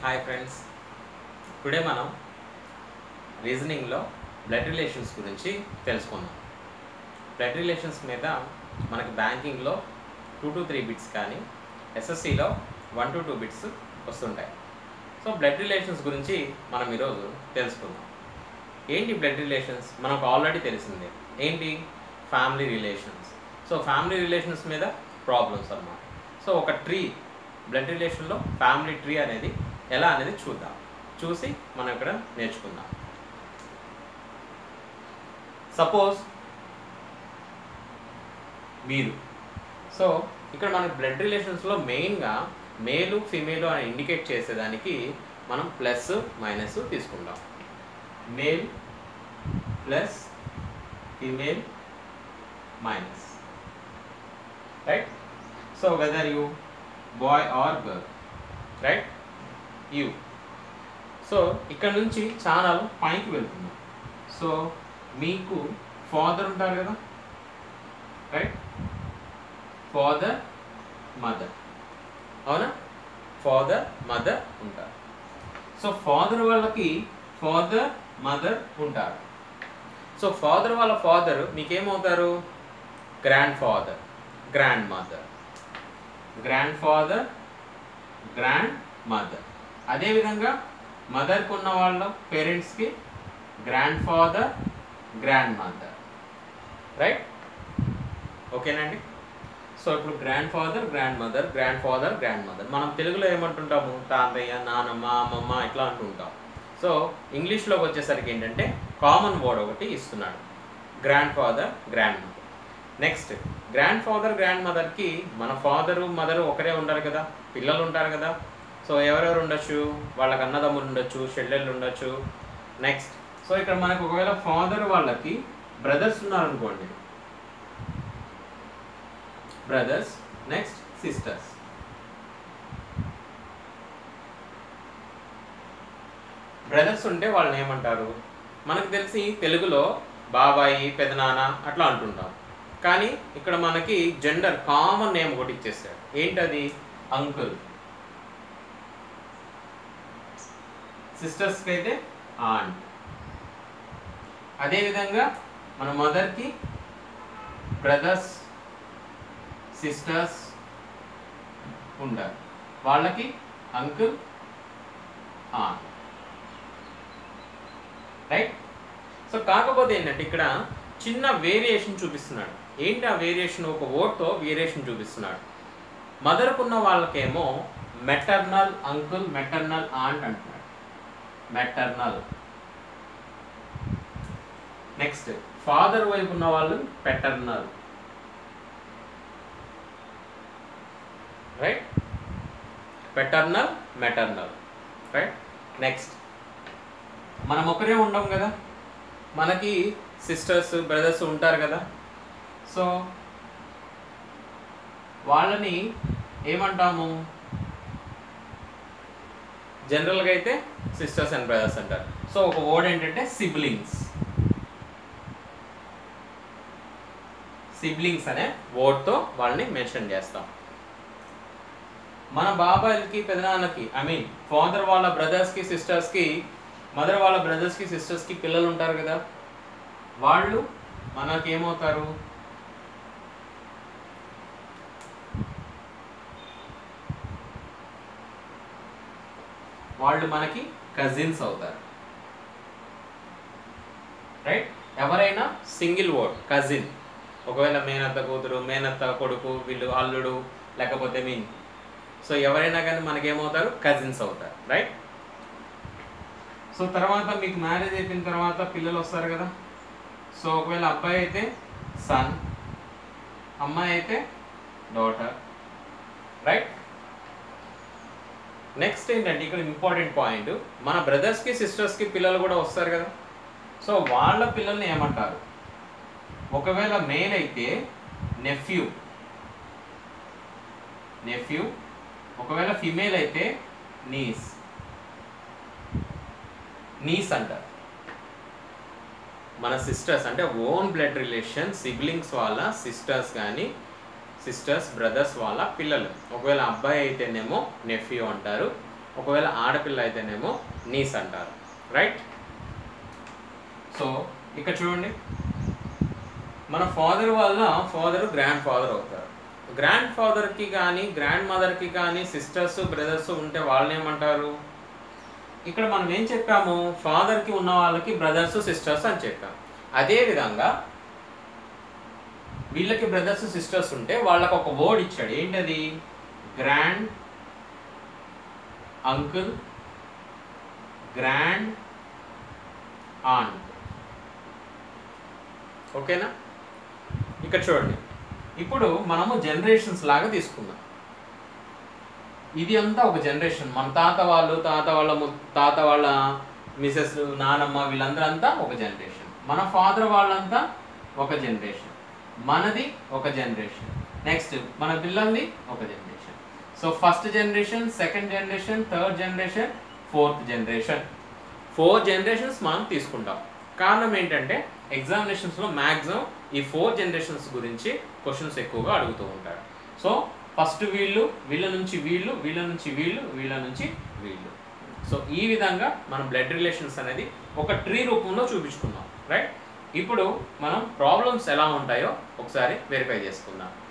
Hi friends, today మనం రీజనింగ్లో blood relations గురించి తెలుసుకుందాం. బ్లడ్ రిలేషన్స్ మీద మనకి బ్యాంకింగ్లో 2 to 3 బిట్స్ కానీ ఎస్ఎస్సిలో 1 to 2 బిట్స్ వస్తుంటాయి. సో బ్లడ్ రిలేషన్స్ గురించి మనం ఈరోజు తెలుసుకుందాం. ఏంటి బ్లడ్ రిలేషన్స్? మనకు ఆల్రెడీ తెలిసిందే. ఏంటి? Family relations. So family relations మీద ప్రాబ్లమ్స్ అన్నమాట. సో ఒక ట్రీ, బ్లడ్ రిలేషన్లో ఫ్యామిలీ ట్రీ అనేది ఎలా అనేది చూసి మనం ఇక్కడ నేర్చుకుందాం. సపోజ్ మీరు, సో ఇక్కడ మనకి బ్లడ్ రిలేషన్స్లో మెయిన్గా మేలు ఫిమేలు అని ఇండికేట్ చేసేదానికి మనం ప్లస్ మైనస్ తీసుకుంటాం. Male plus female minus, right? So whether you boy or girl, right? You. So ఇక్కడ నుంచి ఛానల్ పైకి వెళ్తున్నాం. సో మీకు ఫాదర్ ఉంటారు కదా, రైట్? ఫాదర్ మదర్, అవునా? ఫాదర్ మదర్ ఉంటారు. సో ఫాదర్ వాళ్ళకి ఫాదర్ మదర్ ఉంటారు. సో ఫాదర్ వాళ్ళ ఫాదర్ మీకేమవుతారు? Grandfather, grandmother, grandfather, grandmother. అదేవిధంగా మదర్కి ఉన్న వాళ్ళ పేరెంట్స్కి grandfather, grandmother, right? ఓకేనండి. సో ఇప్పుడు grandfather, grandmother, grandfather, grandmother. మనం తెలుగులో ఏమంటుంటాము? తాతయ్య, నానమ్మ, అమ్మమ్మ ఇట్లా అంటుంటాం. సో ఇంగ్లీష్లోకి వచ్చేసరికి ఏంటంటే కామన్ వర్డ్ ఒకటి ఇస్తున్నాడు, grandfather, grandmother. Next grandfather, grand మదర్కి మన ఫాదరు మదరు ఒకరే ఉంటారు కదా, పిల్లలు ఉంటారు కదా. సో ఎవరెవరు ఉండొచ్చు? వాళ్ళకి అన్నదమ్ములు ఉండొచ్చు, చెల్లెళ్ళు ఉండొచ్చు. నెక్స్ట్ సో ఇక్కడ మనకు ఒకవేళ ఫాదర్ వాళ్ళకి బ్రదర్స్ ఉన్నారనుకోండి, బ్రదర్స్. Next sisters. బ్రదర్స్ ఉంటే వాళ్ళని ఏమంటారు? మనకు తెలిసి తెలుగులో బాబాయి, పెదనాన్న అట్లా అంటుంటాం. కానీ ఇక్కడ మనకి జెండర్ కామన్ నేమ్ ఒకటి ఇచ్చేసాడు. ఏంటది? అంకుల్. సిస్టర్స్కి అయితే ఆంట్. అదేవిధంగా మన మదర్కి బ్రదర్స్, సిస్టర్స్ ఉంటారు. వాళ్ళకి అంకుల్, ఆంట్, రైట్? సో కాకపోతే ఏంటంటే ఇక్కడ చిన్న వేరియేషన్ చూపిస్తున్నాడు. ఏంటి ఆ వేరియేషన్? ఒక వర్డ్తో వేరియేషన్ చూపిస్తున్నాడు. మదర్కున్న వాళ్ళకేమో మెటర్నల్ అంకుల్, మెటర్నల్ ఆంట్ అంటున్నాడు. మెటర్నల్. నెక్స్ట్ ఫాదర్ వైపు ఉన్న వాళ్ళు paternal, right? Paternal, maternal, right? Next మనం ఒకరే ఉండం కదా, మనకి సిస్టర్స్, బ్రదర్స్ ఉంటారు కదా. సో వాళ్ళని ఏమంటాము? జనరల్గా అయితే సిస్టర్స్ అండ్ బ్రదర్స్ అంటారు. సో ఒక వర్డ్ ఏంటంటే సిబ్లింగ్స్. సిబ్లింగ్స్ అనే వర్డ్తో వాళ్ళని మెన్షన్ చేస్తాం. మన బాబాయిలకి, పెదనాన్నకి, ఐ మీన్ ఫాదర్ వాళ్ళ బ్రదర్స్కి, సిస్టర్స్కి, మదర్ వాళ్ళ బ్రదర్స్కి, సిస్టర్స్కి పిల్లలు ఉంటారు కదా, వాళ్ళు మనకి ఏమవుతారు? వాళ్ళు మనకి కజిన్స్ అవుతారు, రైట్? ఎవరైనా సింగిల్ వర్డ్ కజిన్. ఒకవేళ మేనత్త కూతురు, మేనత్త కొడుకు, వీళ్ళు అల్లుడు, లేకపోతే మీన్, సో ఎవరైనా కానీ మనకేమవుతారు? కజిన్స్ అవుతారు, రైట్? సో తర్వాత మీకు మ్యారేజ్ అయిపోయిన తర్వాత పిల్లలు వస్తారు కదా. సో ఒకవేళ అబ్బాయి అయితే సన్, అమ్మాయి అయితే డాటర్, రైట్? నెక్స్ట్ ఏంటంటే ఇక్కడ ఇంపార్టెంట్ పాయింట్, మన బ్రదర్స్కి, సిస్టర్స్కి పిల్లలు కూడా వస్తారు కదా. సో వాళ్ళ పిల్లల్ని ఏమంటారు? ఒకవేళ మేల్ అయితే నెఫ్యూ, నెఫ్యూ. ఒకవేళ ఫిమేల్ అయితే నీస్, నీస్ అంటారు. మన సిస్టర్స్ అంటే ఓన్ బ్లడ్ రిలేషన్ సిబ్లింగ్స్ వాళ్ళ సిస్టర్స్ కానీ సిస్టర్స్ బ్రదర్స్ వాళ్ళ పిల్లలు. ఒకవేళ అబ్బాయి అయితేనేమో నెఫ్యూ అంటారు, ఒకవేళ ఆడపిల్ల అయితేనేమో నీస్ అంటారు, రైట్? సో ఇక్కడ చూడండి, మన ఫాదర్ వాళ్ళ ఫాదర్ గ్రాండ్ ఫాదర్ అవుతారు. గ్రాండ్ ఫాదర్కి కానీ గ్రాండ్ మదర్కి కానీ సిస్టర్స్ బ్రదర్స్ ఉంటే వాళ్ళని ఏమంటారు? ఇక్కడ మనం ఏం చెప్పాము, ఫాదర్కి ఉన్న వాళ్ళకి బ్రదర్స్ సిస్టర్స్ అని చెప్పాము. అదేవిధంగా వీళ్ళకి బ్రదర్స్ సిస్టర్స్ ఉంటే వాళ్ళకి ఒక వర్డ్ ఇచ్చాడు, ఏంటది? Grand uncle, grand aunt. ఓకేనా? ఇక్కడ చూడండి, ఇప్పుడు మనము జనరేషన్స్ లాగా తీసుకుందాం. ఇది అంతా ఒక జనరేషన్. మన తాత వాళ్ళ మిసెస్, నానమ్మ వీళ్ళందరూ అంతా ఒక జనరేషన్. మన ఫాదర్ వాళ్ళంతా ఒక జనరేషన్. మనది ఒక జనరేషన్. నెక్స్ట్ మన పిల్లల్ని ఒక generation. So first generation, second generation, third generation, fourth generation. 4 generations మనం తీసుకుంటాం. కారణం ఏంటంటే ఎగ్జామినేషన్స్లో మ్యాక్సిమం ఈ 4 జనరేషన్స్ గురించి క్వశ్చన్స్ ఎక్కువగా అడుగుతూ ఉంటారు. సో ఫస్ట్ వీళ్ళు, వీళ్ళ నుంచి వీళ్ళు, వీళ్ళ నుంచి వీళ్ళు, వీళ్ళ నుంచి వీళ్ళు. సో ఈ విధంగా మనం బ్లడ్ రిలేషన్స్ అనేది ఒక ట్రీ రూపంలో చూపించుకున్నాం, రైట్? ఇప్పుడు మనం ప్రాబ్లమ్స్ ఎలా ఉంటాయో ఒకసారి వెరిఫై చేసుకుందాం.